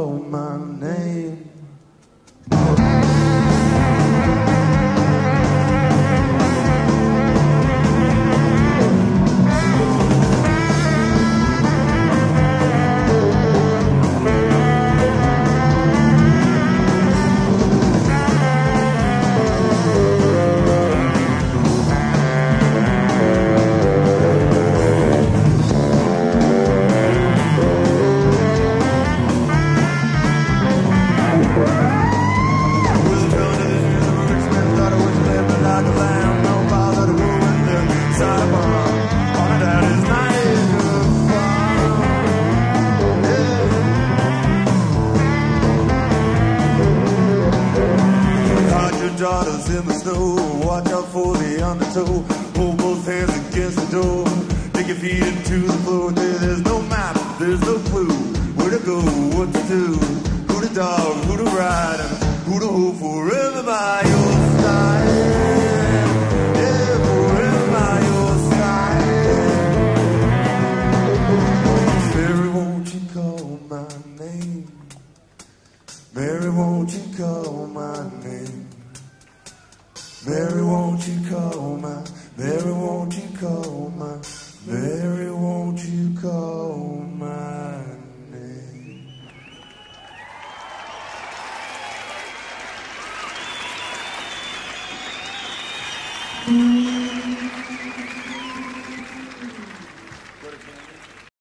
call my name? Daughters in the snow, watch out for the undertow. Hold both hands against the door, dig your feet into the floor. There's no map, there's no clue where to go, what to do, who to dog, who to ride, and who to hope forever by your side. Yeah, forever by your side. Mary, won't you call my name? Mary, won't you call my name? Mary, won't you call my, Mary, won't you call my, Mary, won't you call my name?